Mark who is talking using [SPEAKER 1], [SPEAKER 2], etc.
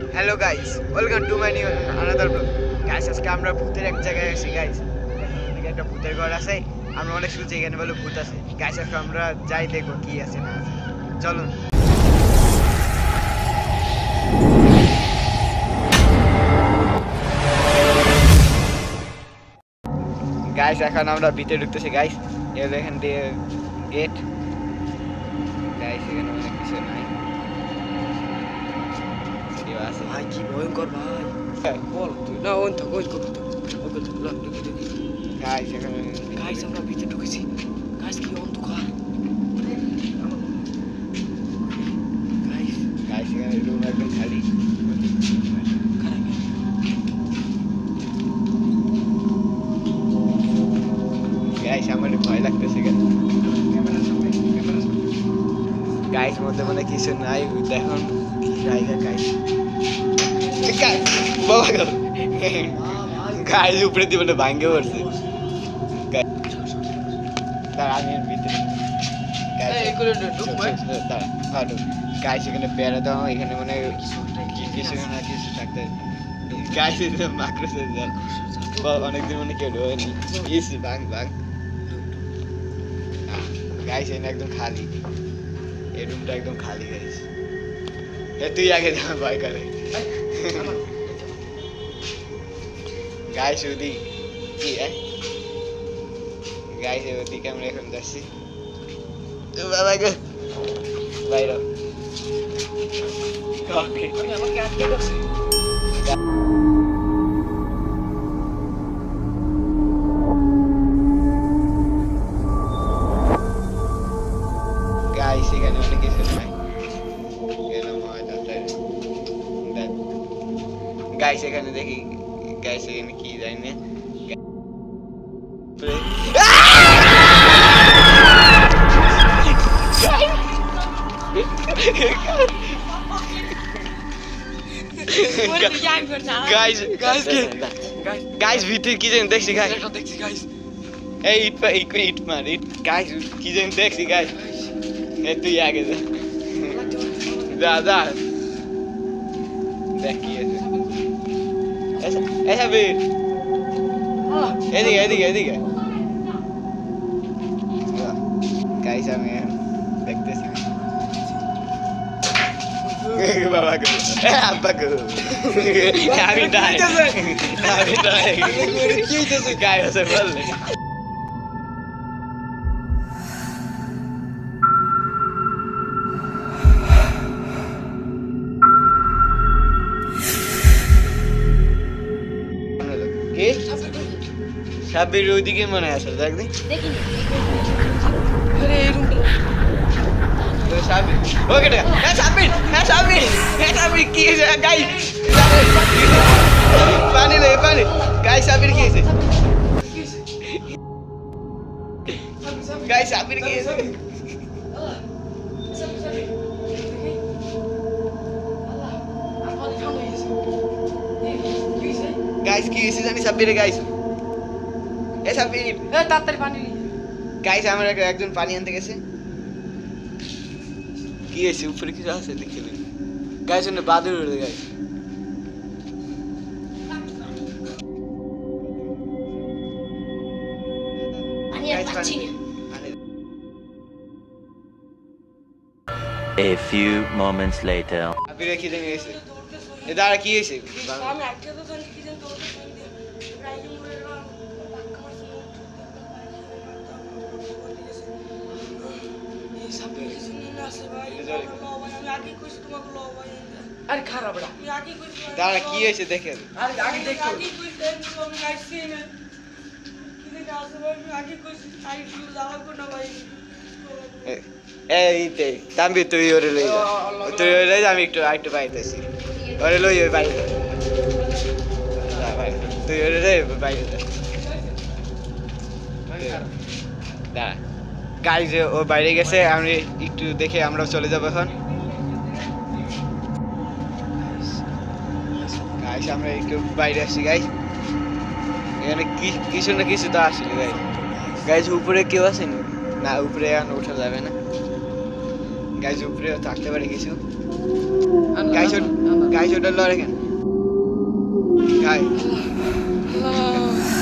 [SPEAKER 1] Hello guys, welcome to my new another blog. Guys আজকে আমরা ভূতের এক জায়গায় আছি গাইস। এখানে একটা ভূতের ঘর আছে। আমরা অনেক শুনছি এখানে বলে ভূত আছে। গাইস আজকে আমরা যাই দেখব কি আছে না আছে। চলুন। গাইস এখন আমরা ভিতরে ঢুকতেছি গাইস। এই দেখেন দিয়ে গেট। গাইস এখানে অনেক কিছু নাই। ভাই কি ভয়ঙ্কর ভাই, বল তুই না ওন থাক ওই কথা ওকে তো ব্লক ঢুকে গাইস এখানে গাইস আমরা ভিতরে ঢুকেছি গাইস কি অন্ধকার গাইস গাইস এখানে রুম একদম খালি গাইস আমার ভয় লাগতেছে গাইস মধ্যে মানে কিছু নাই দেখুন কি জায়গা গাইস বাবা গো গাইস উপরে দিয়ে বলে ভাঙে পড়ছে দাঁড়া আমি ভিতরে গাইস এখানে পেয়ারা দাও এখানে মানে কিছু না কিছু থাকতে গাইস মাকড়সে যায় অনেকদিন মানে কেউ হয়নি ইসি ভাঙ ভাঙ গাইস এখানে একদম খালি এই রুমটা একদম খালি গাইস তুই আগে যা ভয় করে গাইস ওদি কি গাইস ওদিকে আমরা এখন যাচ্ছি বাবা গো বাইরে ওকে আমাকে আটকে দাও গাইস এখানে অনেক কিছু নাই গাইস এখানে দেখি গাইস এখানে কি জানি না গাইস গাইস গাইস ভিতরে কি জানি দেখছি গাইস এই ইট মার ইট গাইস কি জানি দেখছি গাইস এই তুই আগে যা যা দেখ কি আছে ऐसा भी এদিকে এদিকে এদিকে গাইস আমি দেখতেছি বাবা গো আব্বা গো আমি ডাই কি হইছে গাইস বললে সাবির ওইদিকে মনে আছে দেখ দেখি আরে এই রুমটা তো সাবির ওকে টাকা সাবির কি হইছে গাইস পানি গাইস সাবির কি হইছে গাইস সাবির কি হইছে গাইস কি হইছে জানি সাবির গাইস তাড়াতাড়ি পানি গাইস আমার একজন পানি আনতে গেছে কি হয়েছে উপরে কিছু আছে দেখি গাইস ওখানে বাদুর উড়ে guys
[SPEAKER 2] A few moments later.
[SPEAKER 1] আপনি কি জানি হয়েছে এ দাঁড়া কি হয়েছে
[SPEAKER 3] আমি আজকে তো জানি কি জানি তোর
[SPEAKER 1] আরে খারাপ দাঁড়া কি হয়েছে দেখেন এইতে তাম্বি তুই ওরে লই যা আমি একটু পাইতেছি ওরে লই ওই বাইরে তুই ওরে রে বাইরে দাঁড়া গাইস ও বাইরে গেছে আমি একটু দেখে আমরা চলে যাব এখন গাইস আমরা একটু বাইরে আসি গাইস এখানে কিছু না কিছু তো আসলে গাইস উপরে কেউ আছে না উপরে এখন ওঠা যাবে না গাইস উপরেও থাকতে পারে কিছু গাইস ওটা লড়ে কেন গাইস